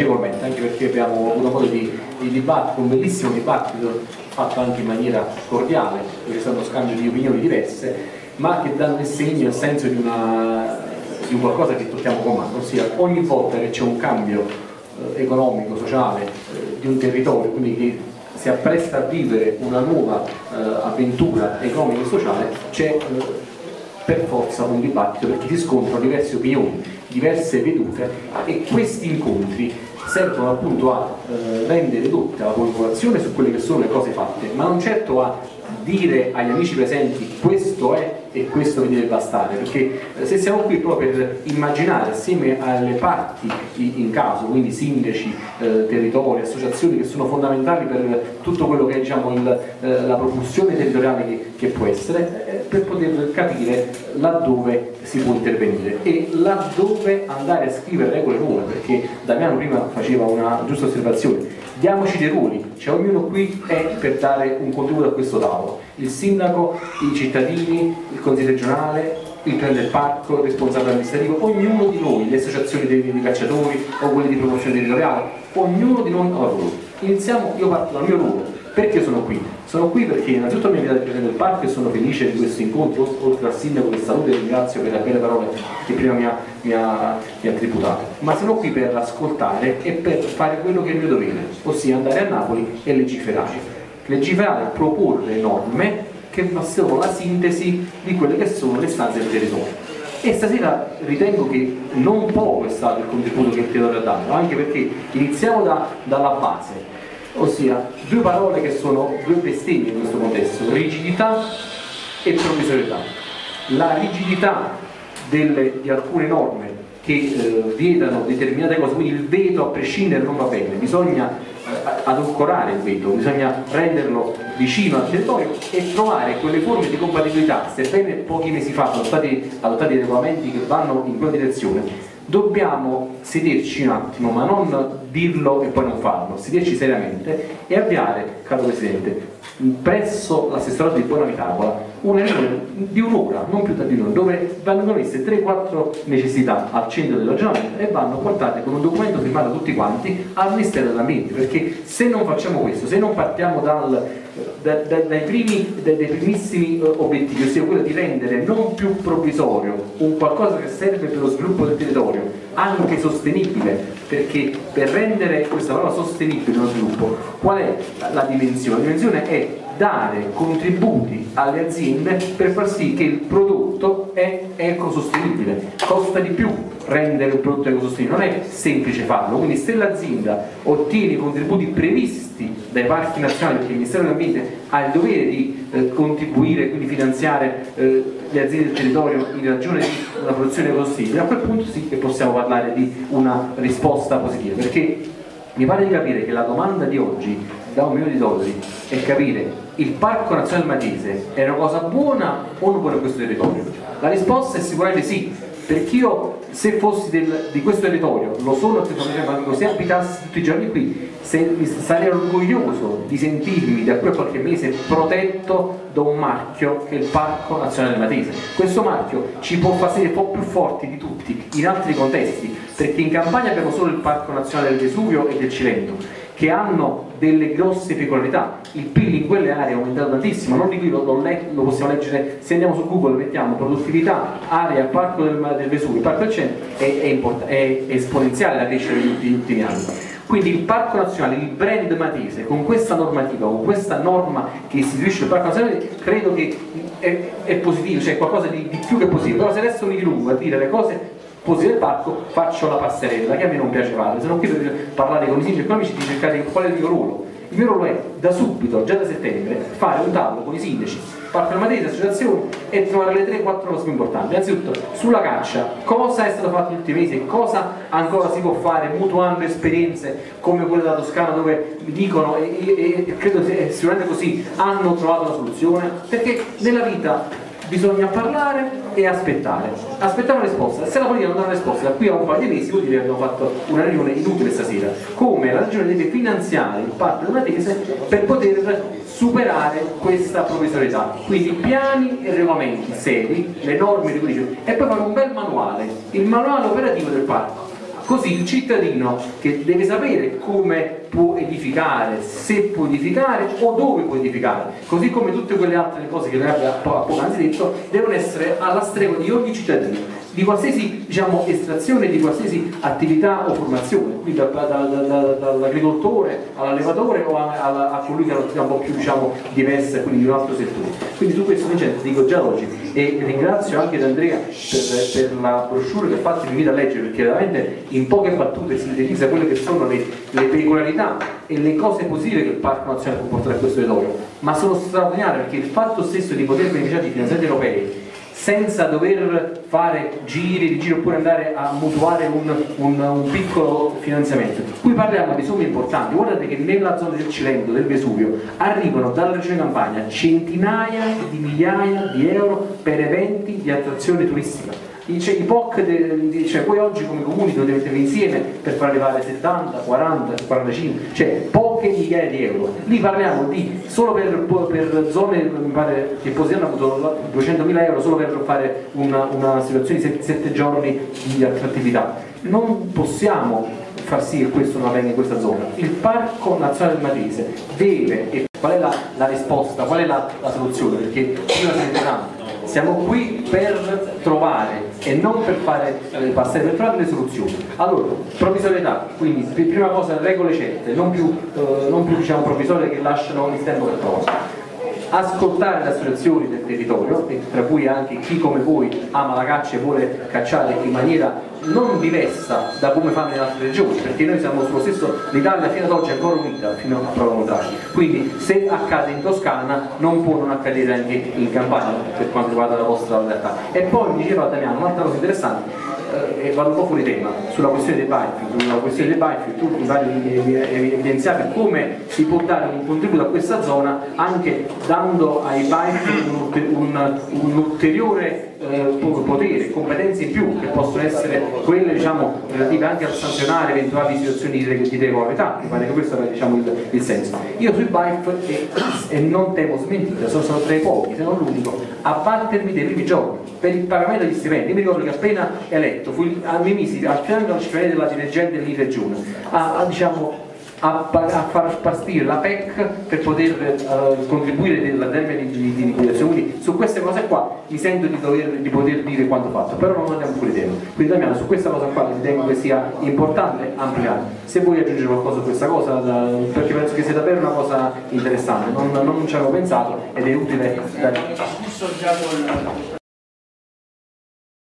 agevolmente, anche perché abbiamo avuto modo di dibattere, un bellissimo dibattito fatto anche in maniera cordiale, perché c'è stato uno scambio di opinioni diverse, ma che danno il segno e il senso di un qualcosa che tocchiamo con mano, ossia ogni volta che c'è un cambio economico, sociale di un territorio, quindi che si appresta a vivere una nuova avventura economica e sociale, c'è per forza un dibattito, perché si scontrano diverse opinioni, diverse vedute, e questi incontri servono appunto a rendere edotta la popolazione su quelle che sono le cose fatte, ma non certo a dire agli amici presenti questo è e questo vi deve bastare, perché se siamo qui proprio per immaginare assieme alle parti in caso, quindi sindaci, territori, associazioni che sono fondamentali per tutto quello che è, diciamo, la propulsione territoriale che può essere, per poter capire laddove si può intervenire e laddove andare a scrivere regole nuove, perché Damiano prima faceva una giusta osservazione. Diamoci dei ruoli, cioè ognuno qui è per dare un contributo a questo tavolo, il sindaco, i cittadini, il consiglio regionale, il piano del parco, il responsabile amministrativo, ognuno di noi, le associazioni dei cacciatori o quelle di promozione territoriale, ognuno di noi ha un ruolo. Iniziamo, io parto dal mio ruolo. Perché sono qui? Sono qui perché innanzitutto mi ha invitato il presidente del parco e sono felice di questo incontro, oltre al sindaco che saluto e ringrazio per le belle parole che prima mi ha tributato, ma sono qui per ascoltare e per fare quello che è il mio dovere, ossia andare a Napoli e legiferare, proporre norme che sono la sintesi di quelle che sono le istanze del territorio. E stasera ritengo che non poco è stato il contributo che il territorio ha dato, anche perché iniziamo dalla base, ossia due parole che sono due bestemmie in questo contesto: rigidità e provvisorietà. La rigidità di alcune norme che vietano determinate cose, quindi il veto a prescindere non va bene, bisogna adoccorare il veto, bisogna renderlo vicino al territorio e trovare quelle forme di compatibilità. Sebbene pochi mesi fa sono stati adottati dei regolamenti che vanno in quella direzione, dobbiamo sederci un attimo, ma non dirlo e poi non farlo, sederci seriamente e avviare, caro Presidente, presso l'assessorato di Buona Vitavola una riunione di un'ora, non più di un'ora, dove vanno messe 3-4 necessità al centro del ragionamento e vanno portate con un documento firmato da tutti quanti al Ministero dell'Ambiente, perché se non facciamo questo, se non partiamo dai primissimi obiettivi, ossia quello di rendere non più provvisorio un qualcosa che serve per lo sviluppo del territorio, anche sostenibile, perché per rendere questa parola sostenibile lo sviluppo, qual è la dimensione? La dimensione è dare contributi alle aziende per far sì che il prodotto è ecosostenibile. Costa di più rendere un prodotto ecosostenibile, non è semplice farlo, quindi se l'azienda ottiene i contributi previsti dai parchi nazionali, perché il Ministero dell'Ambiente ha il dovere di contribuire, quindi finanziare le aziende del territorio in ragione di una produzione ecosostenibile, a quel punto sì che possiamo parlare di una risposta positiva, perché mi pare di capire che la domanda di oggi da $1 milione è capire: il Parco Nazionale Matese è una cosa buona o non buona per questo territorio? La risposta è sicuramente sì, perché io, se fossi di questo territorio, lo sono, se abitassi tutti i giorni qui, sarei orgoglioso di sentirmi da qui a qualche mese protetto da un marchio che è il Parco Nazionale Matese. Questo marchio ci può far sentire un po' più forti di tutti in altri contesti, perché in Campania abbiamo solo il Parco Nazionale del Vesuvio e del Cilento, che hanno delle grosse peculiarità. Il PIL in quelle aree è aumentato tantissimo, non di qui lo possiamo leggere, se andiamo su Google mettiamo produttività, area, Parco del Vesuvio, Parco del Centro, è esponenziale la crescita degli ultimi anni. Quindi il Parco Nazionale, il brand Matese, con questa normativa, con questa norma che istituisce il Parco Nazionale, credo che è positivo, cioè qualcosa di più che positivo. Però se adesso mi dilungo a dire le cose positive del parco, faccio la passerella, che a me non piace fare, sono qui per parlare con i sindaci economici, di cercare qual è il mio ruolo. Il mio ruolo è, da subito, già da settembre, fare un tavolo con i sindaci, Parco del Matese, associazioni, e trovare le 3-4 cose più importanti. Innanzitutto, sulla caccia, cosa è stato fatto negli ultimi mesi e cosa ancora si può fare, mutuando esperienze come quelle della Toscana, dove mi dicono, e credo sia sicuramente così, hanno trovato una soluzione, perché nella vita bisogna parlare e aspettare una risposta. Se la politica non dà una risposta da qui a un paio di mesi, vuol dire che abbiamo fatto una riunione inutile stasera. Come la regione deve finanziare il Parco del Matese per poter superare questa provvisorietà, quindi piani e regolamenti seri, le norme di codice, e poi fare un bel manuale, il manuale operativo del parco. Così il cittadino che deve sapere come può edificare, se può edificare o dove può edificare, così come tutte quelle altre cose che lei ha poc'anzi detto, devono essere alla stregua di ogni cittadino, di qualsiasi estrazione, di qualsiasi attività o formazione, quindi dall'agricoltore all'allevatore o a colui che ha un'attività un po' più diversa, quindi di un altro settore. Quindi su questo Vincenzo dico già oggi, e ringrazio anche Andrea per la brochure che ha fatto, mi invito a leggere, perché veramente in poche battute sintetizza quelle che sono le peculiarità e le cose positive che il Parco Nazionale può portare a questo territorio, ma sono straordinarie perché il fatto stesso di poter beneficiare di finanziamenti europei senza dover fare giri oppure andare a mutuare un piccolo finanziamento. Qui parliamo di somme importanti. Guardate che nella zona del Cilento, del Vesuvio, arrivano dalla regione Campania centinaia di migliaia di euro per eventi di attrazione turistica. I POC, voi oggi come comuni dovete mettervi insieme per far arrivare 70, 40, 45, cioè poche migliaia di euro. Lì parliamo di solo per zone, mi pare che Posiano ha avuto 200.000 euro solo per fare una situazione di 7 giorni di attrattività. Non possiamo far sì che questo non avvenga in questa zona. Il Parco Nazionale del Matese deve, e qual è la risposta, qual è la soluzione? Perché prima siamo qui per trovare e non per fare passare, per trovare delle soluzioni. Allora, provvisorietà, quindi prima cosa regole certe, non più provvisorie che lasciano il tempo che trovano. Ascoltare le associazioni del territorio, tra cui anche chi come voi ama la caccia e vuole cacciare in maniera non diversa da come fanno in altre regioni, perché noi siamo sullo stesso, l'Italia fino ad oggi è ancora unita fino a prova contraria, quindi se accade in Toscana non può non accadere anche in Campania per quanto riguarda la vostra realtà. E poi mi diceva Damiano un'altra cosa interessante, e vado un po' fuori tema, sulla questione dei biofuel, tu mi pare evidenziavi come si può dare un contributo a questa zona anche dando ai biofuel un ulteriore potere, competenze in più che possono essere quelle relative anche a sanzionare eventuali situazioni di irregolarità. Mi pare che questo era il senso. Io sui biofuel e non temo smentita, sono tra i pochi, se non l'unico, a battermi dei primi giorni per il pagamento degli stipendi. Io mi ricordo che appena eletto mi misi al fianco del stipendio della dirigente di regione a far partire la PEC per poter contribuire nella termine di liquidazione. Quindi su queste cose qua mi sento di poter dire quanto fatto, però non andiamo fuori tema. Quindi Damiano, su questa cosa qua ritengo che sia importante ampliare. Se vuoi aggiungere qualcosa su questa cosa, perché penso che sia davvero una cosa interessante, non ci avevo pensato ed è utile.